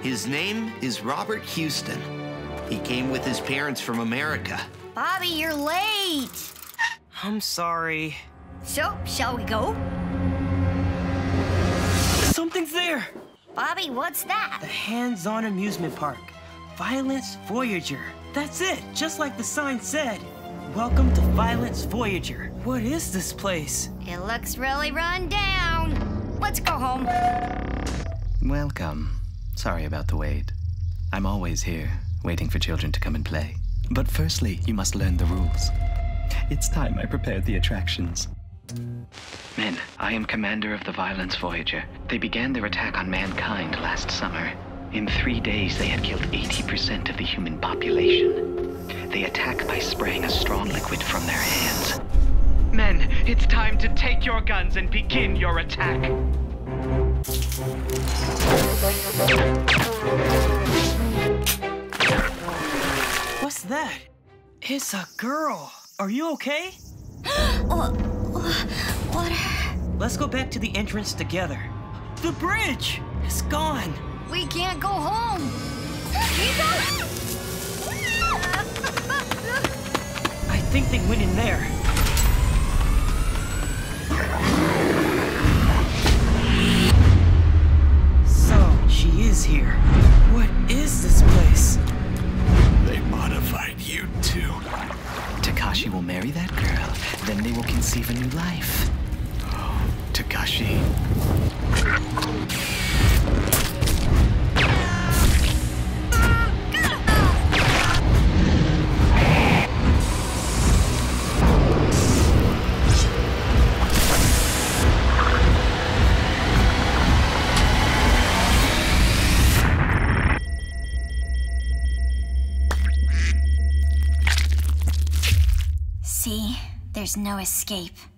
His name is Robert Houston. He came with his parents from America. Bobby, you're late. I'm sorry. So, shall we go? Something's there! Bobby, what's that? The hands-on amusement park. Violence Voyager. That's it, just like the sign said. Welcome to Violence Voyager. What is this place? It looks really run down. Let's go home. Welcome. Sorry about the wait. I'm always here, waiting for children to come and play. But firstly, you must learn the rules. It's time I prepared the attractions. Men, I am commander of the Violence Voyager. They began their attack on mankind last summer. In 3 days, they had killed 80% of the human population. They attack by spraying a strong liquid from their hands. Men, it's time to take your guns and begin your attack. What's that? It's a girl. Are you okay? What? Let's go back to the entrance together. The bridge! It's gone. We can't go home. I think they went in there. So, she is here. What is this place? They modified you too. Takashi will marry that girl, then they will conceive a new life. Oh, Takashi. See, there's no escape.